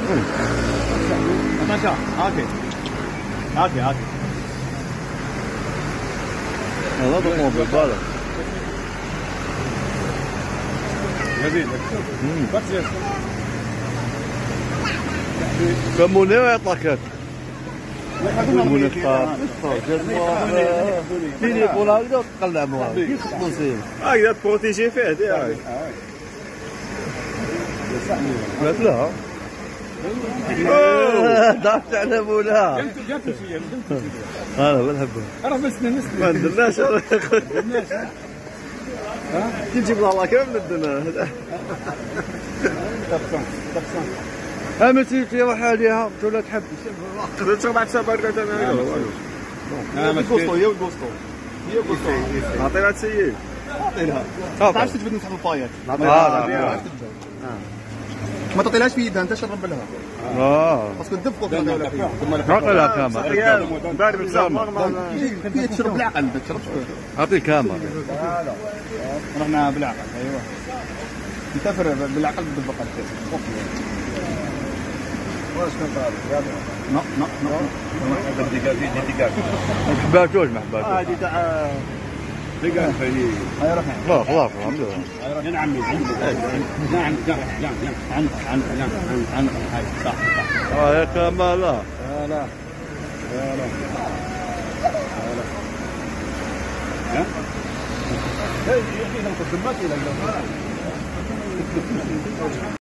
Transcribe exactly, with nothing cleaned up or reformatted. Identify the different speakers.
Speaker 1: ماشي هاكي هاكي هاكي
Speaker 2: هذا ضمون بالبالغ
Speaker 1: جميل
Speaker 2: كموني ويعطاك كموني طار فيني يقول هكذا تقلع موها كي خصو نسير
Speaker 1: هكذا بروتيجي فيه ديالك
Speaker 2: قالت لها ضحكت على مولاها انا ما نحبها
Speaker 1: راه ما نستناش
Speaker 2: ما ندرناش
Speaker 1: ها
Speaker 2: كي نجيب لها الله كامل ندرنا امتي في روحها ولا تحب
Speaker 1: قدرت تبع تسابر كذا انا
Speaker 2: لا ما تقصو هي وقصو هي وقصو
Speaker 1: عطينا تسيي
Speaker 2: عطيناها
Speaker 3: ما تعرفش تجبد نسحب البايات
Speaker 2: اه
Speaker 3: ما تعطيلهاش في يدها انت شرب لها
Speaker 2: اه
Speaker 3: باسكو الدب فوق هذا
Speaker 2: عطي لها كاميرا
Speaker 1: داير بالزعما
Speaker 3: هي تشرب بالعقل ما تشربش
Speaker 2: عطي كاميرا
Speaker 3: رحنا بالعقل ايوه نسافر بالعقل بالدب قال واش كان طالب لا لا لا
Speaker 1: ديكا ديكا
Speaker 2: ما حباتوش ما حباتوش
Speaker 1: هذه تاع ديكا فهي
Speaker 3: هاي رحنا
Speaker 2: خلاص خلاص الحمد لله
Speaker 1: يا عمي نعم نعم نعم نعم عن عن عن هاي صح صح
Speaker 2: اه يا كمال لا
Speaker 1: لا لا لا ها هي هي خدمات الى